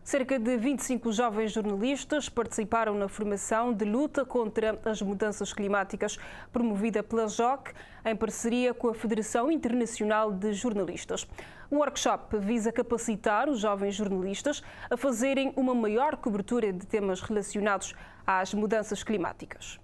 Cerca de 25 jovens jornalistas participaram na formação de luta contra as mudanças climáticas, promovida pela JOC, em parceria com a Federação Internacional de Jornalistas. O workshop visa capacitar os jovens jornalistas a fazerem uma maior cobertura de temas relacionados às mudanças climáticas.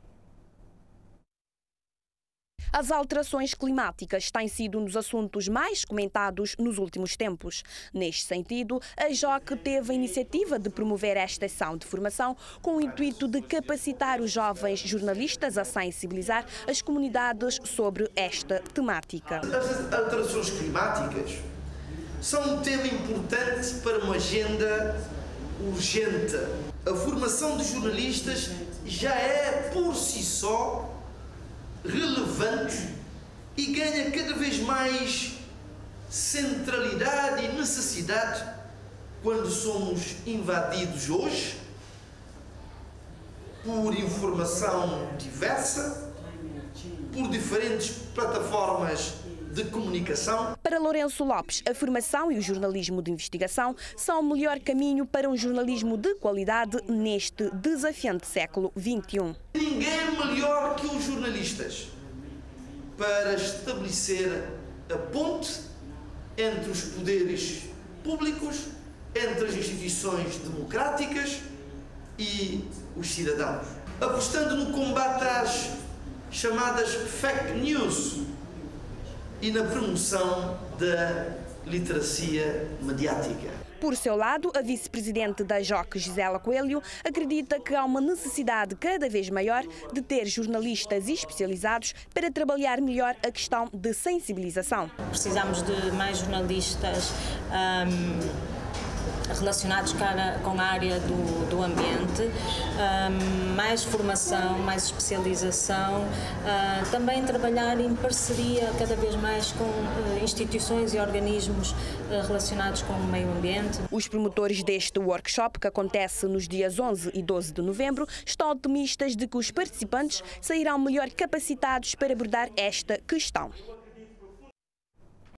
As alterações climáticas têm sido um dos assuntos mais comentados nos últimos tempos. Neste sentido, a JOC teve a iniciativa de promover esta ação de formação com o intuito de capacitar os jovens jornalistas a sensibilizar as comunidades sobre esta temática. As alterações climáticas são um tema importante para uma agenda urgente. A formação de jornalistas já é, por si só, relevante e ganha cada vez mais centralidade e necessidade quando somos invadidos hoje por informação diversa, por diferentes plataformas de comunicação. Para Lourenço Lopes, a formação e o jornalismo de investigação são o melhor caminho para um jornalismo de qualidade neste desafiante século XXI. Ninguém é melhor que os jornalistas para estabelecer a ponte entre os poderes públicos, entre as instituições democráticas e os cidadãos. Apostando no combate às chamadas fake news e na promoção da literacia mediática. Por seu lado, a vice-presidente da JOC, Gisela Coelho, acredita que há uma necessidade cada vez maior de ter jornalistas especializados para trabalhar melhor a questão de sensibilização. Precisamos de mais jornalistas relacionados com a área do ambiente, mais formação, mais especialização, também trabalhar em parceria cada vez mais com instituições e organismos relacionados com o meio ambiente. Os promotores deste workshop, que acontece nos dias 11 e 12 de novembro, estão otimistas de que os participantes sairão melhor capacitados para abordar esta questão.